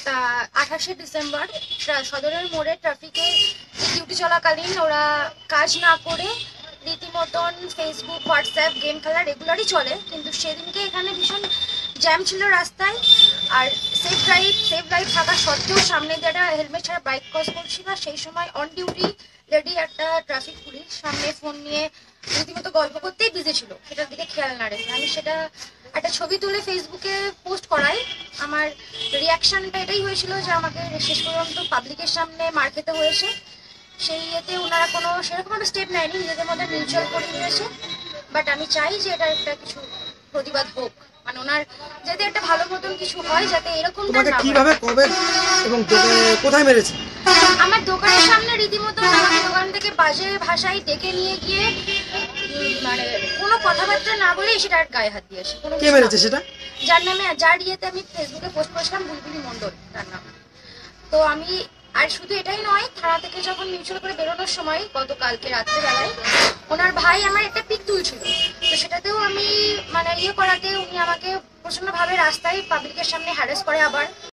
তা 28শে ডিসেম্বর সদরের মোড়ে ট্রাফিকে ডিউটি চলাকালীন ওরা কাজ না করে রীতিমতন ফেসবুক হোয়াটসঅ্যাপ গেম খেলা রেগুলারই চলে, কিন্তু সেদিনকে এখানে ভীষণ জ্যাম ছিল রাস্তায়। আর সেফ ড্রাইভ থাকা সত্ত্বেও সামনে যারা হেলমেট ছাড়া বাইক ক্রস করছিল, সেই সময় অন ডিউটি লেডি একটা ট্রাফিক পুলিশ সামনে ফোন নিয়ে রীতিমতো গল্প করতেই বিজি ছিল, সেটার দিকে খেয়াল না রেখে আমি সেটা একটা ছবি তুলে ফেসবুকে পোস্ট করাই। আমার রিয়াকশনটা এটাই হয়েছিল যে আমাকে শেষ পর্যন্ত পাবলিকের সামনে মার খেতে হয়েছে। সেই ইয়েতে ওনারা কোনো সেরকম একটা স্টেপ নেয়নি, নিজেদের মধ্যে মিউচুয়াল করে নিয়েছে। বাট আমি চাই যে এটা একটা কিছু প্রতিবাদ হোক, মানে ওনার যাতে একটা ভালো মতন কিছু হয়, যাতে এরকমটা না হয়। কিভাবে কবে এবং কোথায় মেরেছে? আমার দোকানের সামনে রীতিমতো আমাকে দোকান থেকে বাজে ভাষায় ডেকে নিয়ে গিয়ে মানে কোনো কথাবার্তা না বলে সেটা গায়ে হাত দিয়েছে। কে মেরেছে সেটা? যার ইয়েতে আমি ফেসবুকে পোস্ট করেছিলাম, বুলবুলি মণ্ডল তার নাম। তো আমি আর শুধু এটাই নয়, থানা থেকে যখন মিউচুয়াল করে বেরোনোর সময় গতকালকে রাত্রেবেলায় ওনার ভাই আমার একটা পিক তুলছিল, তো সেটাতেও আমি মানে ইয়ে করাতে উনি আমাকে প্রচন্ডভাবে রাস্তায় পাবলিকের সামনে হ্যারাস করে। আবার